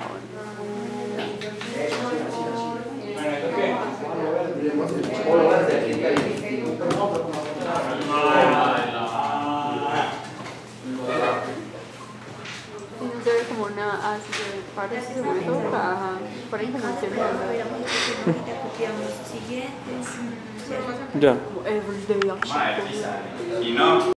No se ve como una así que parece sobre todo caja, para internacional. Ya. Everyday action. Y no.